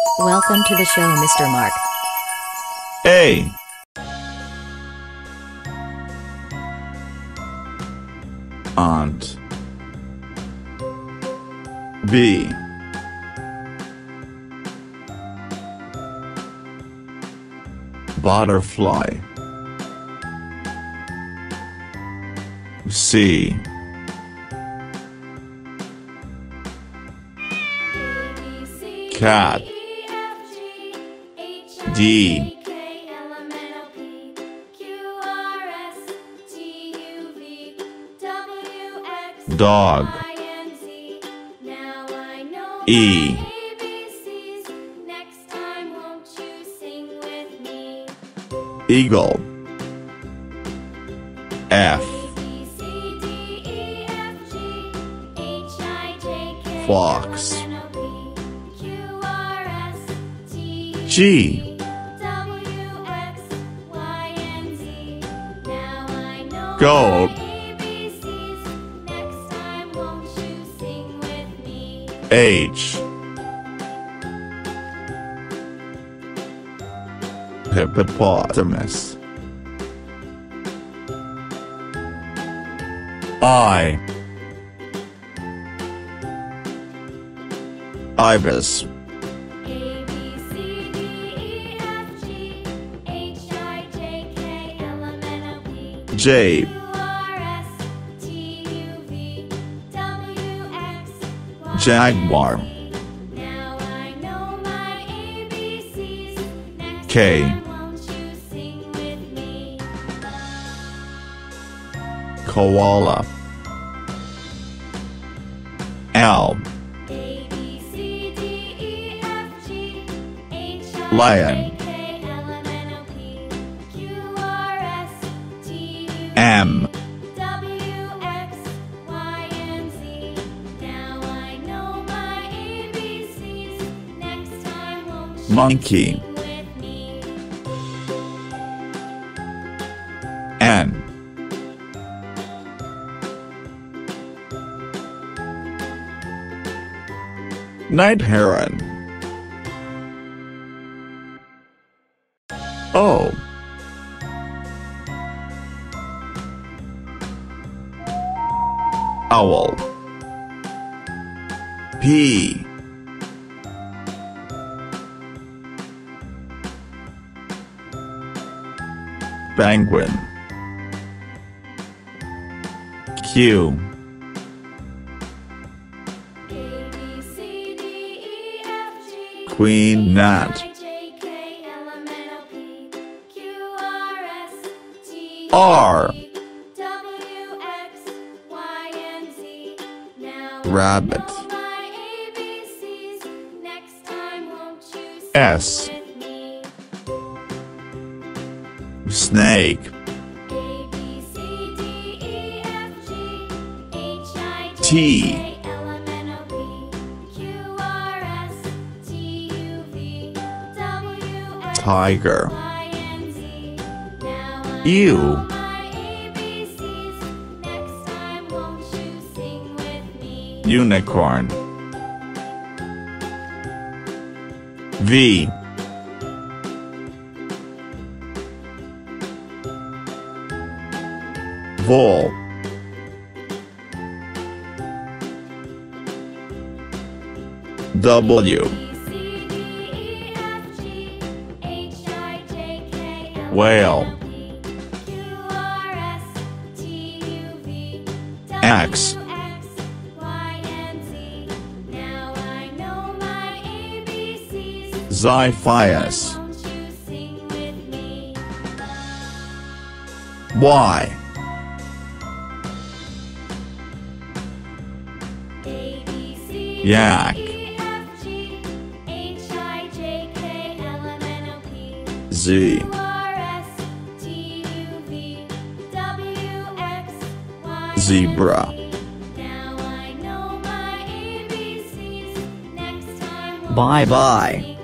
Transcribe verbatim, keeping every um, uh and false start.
Welcome to the show, Mister Mark. A. Aunt. B. Butterfly. C. Cat. D. Dog. E. Eagle. F. Fox. G. Goat. H. Hippopotamus. I. Ibis. J. Jaguar. K. Koala. L. Lion. M. Monkey. N. Night heron. O. Owl. P. Penguin. Q. Queen gnat. R. Rabbit. S. Snake. T. Tiger. U. Unicorn. V. Vole. W. Whale. X. Xiphias. Y. Yak. Z. Zebra. Bye bye.